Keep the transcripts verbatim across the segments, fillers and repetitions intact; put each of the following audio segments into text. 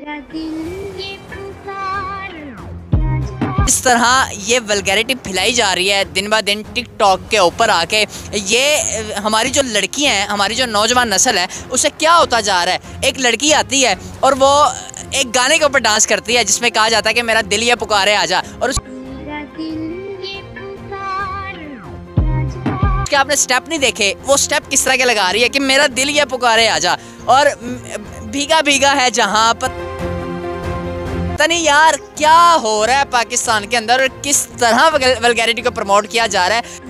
इस तरह ये वल्गैरिटी फैलाई जा रही है दिन ब दिन टिकटॉक के ऊपर आके। ये हमारी जो लड़कियां हैं, हमारी जो नौजवान नस्ल है, उसे क्या होता जा रहा है। एक लड़की आती है और वो एक गाने के ऊपर डांस करती है जिसमें कहा जाता है कि मेरा दिल ये पुकारे आजा, और उसके आपने स्टेप नहीं देखे, वो स्टेप किस तरह के लगा रही है कि मेरा दिल ये पुकारे आजा, और भीगा भीगा है जहाँ पर। पता नहीं यार क्या हो रहा है पाकिस्तान के अंदर और किस तरह वल्गैरिटी को प्रमोट किया जा रहा है।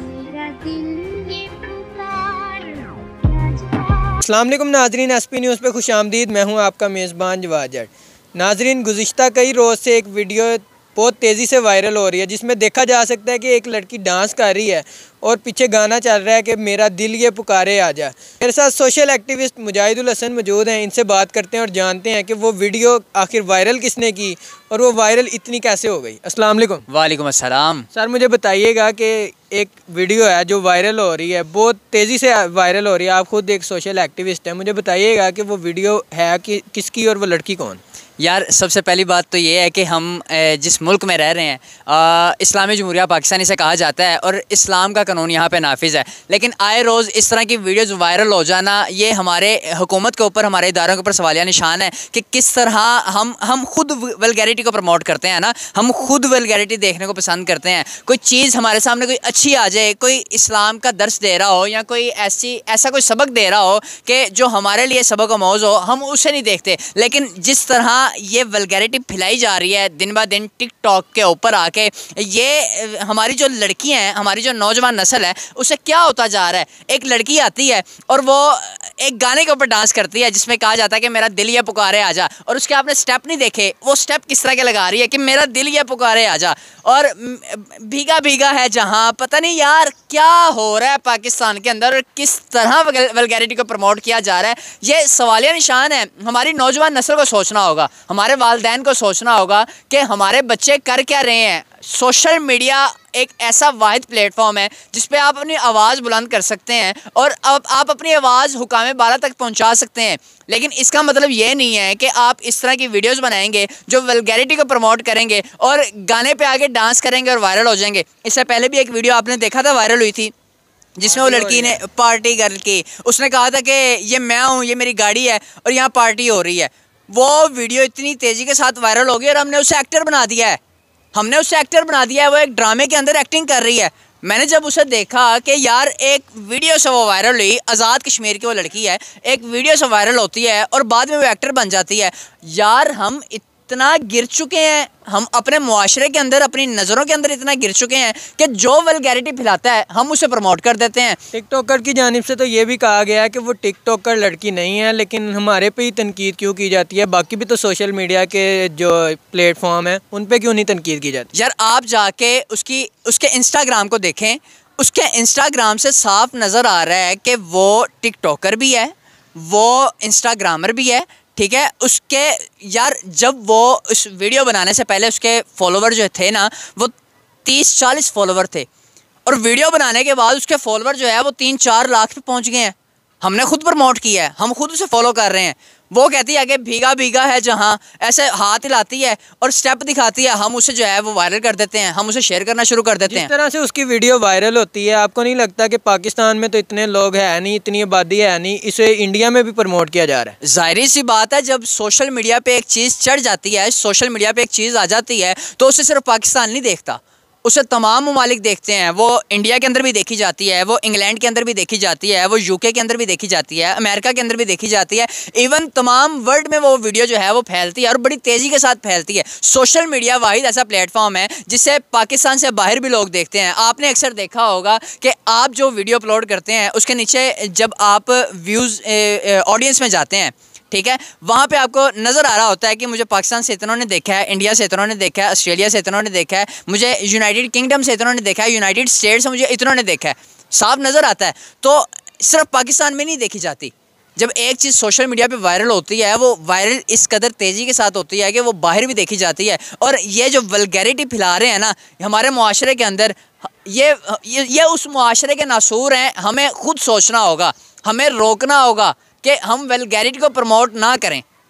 अस्सलाम वालेकुम नाजरीन, एसपी न्यूज़ पे खुश आमदीद। मैं हूं आपका मेज़बान जवाद जट। नाजरीन, गुज़िश्ता कई रोज़ से एक वीडियो बहुत तेज़ी से वायरल हो रही है जिसमें देखा जा सकता है कि एक लड़की डांस कर रही है और पीछे गाना चल रहा है कि मेरा दिल ये पुकारे आजा। मेरे साथ सोशल एक्टिविस्ट मुजाहिदुल हसन मौजूद हैं, इनसे बात करते हैं और जानते हैं कि वो वीडियो आखिर वायरल किसने की और वो वायरल इतनी कैसे हो गई। अस्सलाम वालेकुम। वालेकुम अस्सलाम। सर, मुझे बताइएगा कि एक वीडियो है जो वायरल हो रही है, बहुत तेज़ी से वायरल हो रही है, आप खुद एक सोशल एक्टिविस्ट हैं, मुझे बताइएगा कि वो वीडियो है कि किसकी और वो लड़की कौन। यार, सबसे पहली बात तो ये है कि हम जिस मुल्क में रह रहे हैं, इस्लामी जमहूरिया पाकिस्तान इसे कहा जाता है और इस्लाम का कानून यहाँ पे नाफिज़ है, लेकिन आए रोज़ इस तरह की वीडियोज़ वायरल हो जाना, ये हमारे हुकूमत के ऊपर, हमारे इदारों के ऊपर सवालिया निशान है कि किस तरह हम हम खुद वल्गैरिटी को प्रमोट करते हैं ना, हम खुद वल्गैरिटी देखने को पसंद करते हैं। कोई चीज़ हमारे सामने कोई अच्छी आ जाए, कोई इस्लाम का दर्स दे रहा हो या कोई ऐसी ऐसा कोई सबक दे रहा हो कि जो हमारे लिए सबक मौज़ हो, हम उसे नहीं देखते। लेकिन जिस तरह ये वल्गैरिटी फैलाई जा रही है दिन ब दिन टिकटॉक के ऊपर आके, ये हमारी जो लड़कियां हैं, हमारी जो नौजवान नस्ल है, उसे क्या होता जा रहा है। एक लड़की आती है और वो एक गाने के ऊपर डांस करती है जिसमें कहा जाता है कि मेरा दिल ये पुकारे आजा, और उसके आपने स्टेप नहीं देखे, वो स्टेप किस तरह के लगा रही है कि मेरा दिल ये पुकारे आजा, और भीगा भीगा है जहाँ। पता नहीं यार क्या हो रहा है पाकिस्तान के अंदर और किस तरह वल्गैरिटी को प्रमोट किया जा रहा है। ये सवालिया निशान है। हमारी नौजवान नस्ल को सोचना होगा, हमारे वालिदैन को सोचना होगा कि हमारे बच्चे कर क्या रहे हैं। सोशल मीडिया एक ऐसा वाहिद प्लेटफॉर्म है जिस पे आप अपनी आवाज़ बुलंद कर सकते हैं और अब आप अपनी आवाज़ हुकाम बाला तक पहुंचा सकते हैं, लेकिन इसका मतलब ये नहीं है कि आप इस तरह की वीडियोस बनाएंगे जो वल्गैरिटी को प्रमोट करेंगे और गाने पे आगे डांस करेंगे और वायरल हो जाएंगे। इससे पहले भी एक वीडियो आपने देखा था, वायरल हुई थी, जिसमें वो लड़की ने पार्टी करके उसने कहा था कि ये मैं हूँ, ये मेरी गाड़ी है और यहाँ पार्टी हो रही है। वो वीडियो इतनी तेज़ी के साथ वायरल हो गई और हमने उसे एक्टर बना दिया है हमने उसे एक्टर बना दिया है वो एक ड्रामे के अंदर एक्टिंग कर रही है। मैंने जब उसे देखा कि यार एक वीडियो से वो वायरल हुई, आज़ाद कश्मीर की वो लड़की है, एक वीडियो से वायरल होती है और बाद में वो एक्टर बन जाती है। यार, हम इतना गिर चुके हैं, हम अपने मुआशरे के अंदर, अपनी नज़रों के अंदर इतना गिर चुके हैं कि जो वल्गैरिटी फैलाता है हम उसे प्रमोट कर देते हैं। टिकटॉकर की जानिब से तो ये भी कहा गया है कि वो टिकटॉकर लड़की नहीं है, लेकिन हमारे पे ही तनकीद क्यों की जाती है? बाकी भी तो सोशल मीडिया के जो प्लेटफॉर्म है उन पे क्यों नहीं तनकीद की जाती? यार, आप जाके उसकी उसके इंस्टाग्राम को देखें, उसके इंस्टाग्राम से साफ नज़र आ रहा है कि वो टिकटॉकर भी है, वो इंस्टाग्रामर भी है, ठीक है। उसके यार, जब वो उस वीडियो बनाने से पहले उसके फॉलोवर जो थे ना, वो तीस चालीस फॉलोवर थे, और वीडियो बनाने के बाद उसके फॉलोवर जो है वो तीन चार लाख पे पहुंच गए हैं। हमने खुद प्रमोट किया है, हम खुद उसे फॉलो कर रहे हैं। वो कहती है कि भीगा भीगा है जहाँ, ऐसे हाथ हिलाती है और स्टेप दिखाती है, हम उसे जो है वो वायरल कर देते हैं, हम उसे शेयर करना शुरू कर देते हैं। जिस तरह से उसकी वीडियो वायरल होती है, आपको नहीं लगता कि पाकिस्तान में तो इतने लोग हैं नहीं, इतनी आबादी है नहीं, इसे इंडिया में भी प्रमोट किया जा रहा है? जाहिर सी बात है, जब सोशल मीडिया पे एक चीज़ चढ़ जाती है, सोशल मीडिया पे एक चीज़ आ जाती है, तो उसे सिर्फ पाकिस्तान नहीं देखता, उसे तमाम ममालिक देखते हैं। वो इंडिया के अंदर भी देखी जाती है, वो इंग्लैंड के अंदर भी देखी जाती है, वो यूके के अंदर भी देखी जाती है, अमेरिका के अंदर भी देखी जाती है। इवन तमाम वर्ल्ड में वो वीडियो जो है वो फैलती है और बड़ी तेज़ी के साथ फैलती है। सोशल मीडिया वाहिद ऐसा प्लेटफॉर्म है जिसे पाकिस्तान से बाहर भी लोग देखते हैं। आपने अक्सर देखा होगा कि आप जो वीडियो अपलोड करते हैं उसके नीचे जब आप व्यूज़ ऑडियंस में जाते हैं, ठीक है, वहाँ पे आपको नज़र आ रहा होता है कि मुझे पाकिस्तान से इतनों ने देखा है, इंडिया से इतनों ने देखा है, ऑस्ट्रेलिया से इतनों ने देखा है, मुझे यूनाइटेड किंगडम से इतनों ने देखा है, यूनाइटेड स्टेट्स से मुझे इतनों ने देखा है। साफ नज़र आता है। तो सिर्फ पाकिस्तान में नहीं देखी जाती। जब एक चीज़ सोशल मीडिया पे वायरल होती है, वो वायरल इस कदर तेज़ी के साथ होती है कि वो बाहर भी देखी जाती है। और ये जो वल्गैरिटी फैला रहे हैं ना हमारे मुआशरे के अंदर, ये ये, ये उस मुआशरे के नासूर हैं। हमें खुद सोचना होगा, हमें रोकना होगा कि हम वल्गैरिटी को प्रमोट ना करें।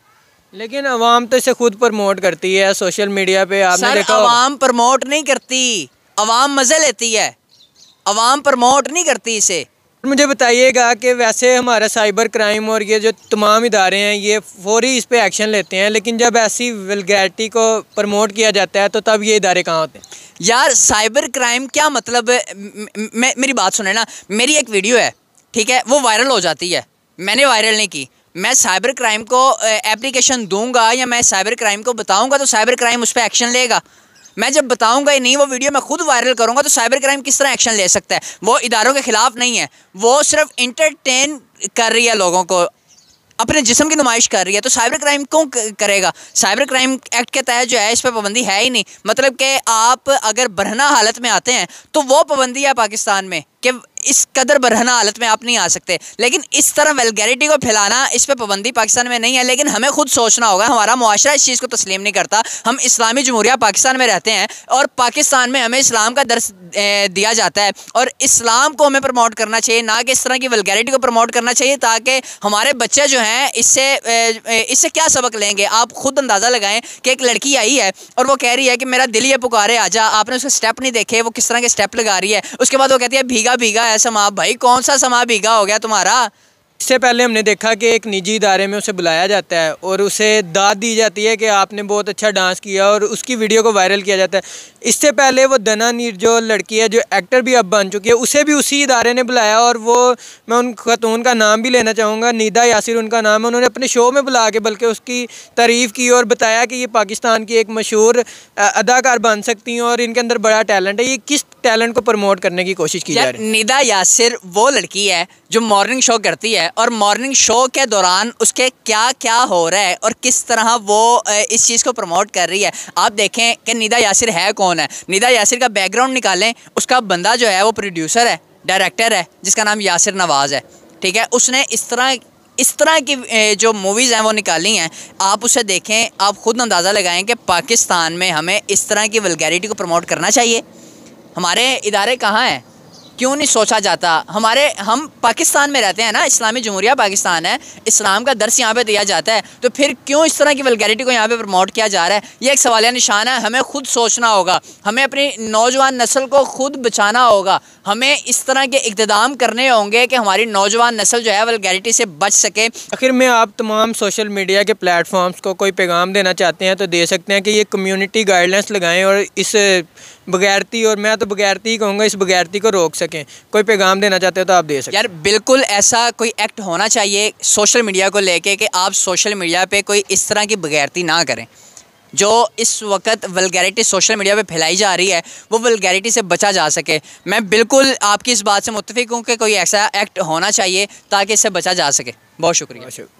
लेकिन अवाम तो इसे खुद प्रमोट करती है सोशल मीडिया पे, आपने सर देखा होगा। अवाम प्रमोट नहीं करती, अवाम मज़े लेती है, अवाम प्रमोट नहीं करती इसे। मुझे बताइएगा कि वैसे हमारा साइबर क्राइम और ये जो तमाम इदारे हैं ये फौरी इस पे एक्शन लेते हैं, लेकिन जब ऐसी वल्गैरिटी को प्रमोट किया जाता है तो तब ये इदारे कहाँ होते हैं? यार साइबर क्राइम क्या मतलब, मे, मेरी बात सुने ना, मेरी एक वीडियो है, ठीक है, वो वायरल हो जाती है, मैंने वायरल नहीं की, मैं साइबर क्राइम को एप्लीकेशन दूंगा या मैं साइबर क्राइम को बताऊंगा तो साइबर क्राइम उस पर एक्शन लेगा। मैं जब बताऊंगा ही नहीं, वो वीडियो मैं खुद वायरल करूंगा तो साइबर क्राइम किस तरह एक्शन ले सकता है? वो इदारों के खिलाफ नहीं है, वो सिर्फ इंटरटेन कर रही है लोगों को, अपने जिस्म की नुमाइश कर रही है, तो साइबर क्राइम क्यों करेगा? साइबर क्राइम एक्ट के तहत जो है इस पर पाबंदी है ही नहीं। मतलब कि आप अगर बरहना हालत में आते हैं तो वो पाबंदी है पाकिस्तान में कि इस कदर बरहना हालत में आप नहीं आ सकते, लेकिन इस तरह वल्गैरिटी को फैलाना, इस पर पाबंदी पाकिस्तान में नहीं है। लेकिन हमें खुद सोचना होगा, हमारा मुआशरा इस चीज़ को तस्लीम नहीं करता। हम इस्लामी जमहूरिया पाकिस्तान में रहते हैं और पाकिस्तान में हमें इस्लाम का दर्स दिया जाता है और इस्लाम को हमें प्रमोट करना चाहिए, ना कि इस तरह की वल्गैरिटी को प्रमोट करना चाहिए, ताकि हमारे बच्चे जो हैं इससे इससे क्या सबक लेंगे? आप खुद अंदाज़ा लगाएं कि एक लड़की आई है और वो कह रही है कि मेरा दिल ये पुकारे आजा, आपने उसके स्टेप नहीं देखे, वो किस तरह के स्टेप लगा रही है। उसके बाद वो कहती है भीगा भीगा है समा। भाई कौन सा समा भीगा हो गया तुम्हारा? इससे पहले हमने देखा कि एक निजी इदारे में उसे बुलाया जाता है और उसे दाद दी जाती है कि आपने बहुत अच्छा डांस किया और उसकी वीडियो को वायरल किया जाता है। इससे पहले वो दना नीर जो लड़की है, जो एक्टर भी अब बन चुकी है, उसे भी उसी इदारे ने बुलाया और वो, मैं उन खतून का नाम भी लेना चाहूँगा, निदा यासिर उनका नाम है, उन्होंने अपने शो में बुला के बल्कि उसकी तारीफ़ की और बताया कि ये पाकिस्तान की एक मशहूर अदाकार बन सकती हैं और इनके अंदर बड़ा टैलेंट है। ये किस टैलेंट को प्रमोट करने की कोशिश की जा रही है? निदा यासिर वो लड़की है जो मॉर्निंग शो करती है और मॉर्निंग शो के दौरान उसके क्या क्या हो रहा है और किस तरह वो इस चीज़ को प्रमोट कर रही है। आप देखें कि निदा यासिर है कौन है। निदा यासिर का बैकग्राउंड निकालें, उसका बंदा जो है वो प्रोड्यूसर है, डायरेक्टर है, जिसका नाम यासिर नवाज़ है, ठीक है। उसने इस तरह इस तरह की जो मूवीज़ हैं वो निकाली हैं, आप उसे देखें, आप खुद अंदाज़ा लगाएं कि पाकिस्तान में हमें इस तरह की वल्गैरिटी को प्रमोट करना चाहिए। हमारे इदारे कहाँ हैं? क्यों नहीं सोचा जाता? हमारे हम पाकिस्तान में रहते हैं ना, इस्लामी जमहूरिया पाकिस्तान है, इस्लाम का दर्स यहाँ पे दिया जाता है, तो फिर क्यों इस तरह की वल्गैरिटी को यहाँ पे प्रमोट किया जा रहा है? ये एक सवालिया निशान है। हमें खुद सोचना होगा, हमें अपनी नौजवान नस्ल को खुद बचाना होगा, हमें इस तरह के इक़्तिदाम करने होंगे कि हमारी नौजवान नस्ल जो है वल्गैरिटी से बच सके। आखिर में आप तमाम सोशल मीडिया के प्लेटफॉर्म्स को कोई पैगाम देना चाहते हैं तो दे सकते हैं कि ये कम्यूनिटी गाइडलाइंस लगाएं और इस बगैरती, और मैं तो बगैरती ही कहूँगा, इस बगैरती को रोक सकें। कोई पैगाम देना चाहते हो तो आप दे सकते हैं। यार बिल्कुल ऐसा कोई एक्ट होना चाहिए सोशल मीडिया को लेके कि आप सोशल मीडिया पे कोई इस तरह की बगैरती ना करें। जो इस वक्त वल्गैरिटी सोशल मीडिया पे फैलाई जा रही है वो वल्गैरिटी से बचा जा सके। मैं बिल्कुल आपकी इस बात से मुत्तफिक हूँ कि कोई ऐसा एक्ट होना चाहिए ताकि इससे बचा जा सके। बहुत शुक्रिया।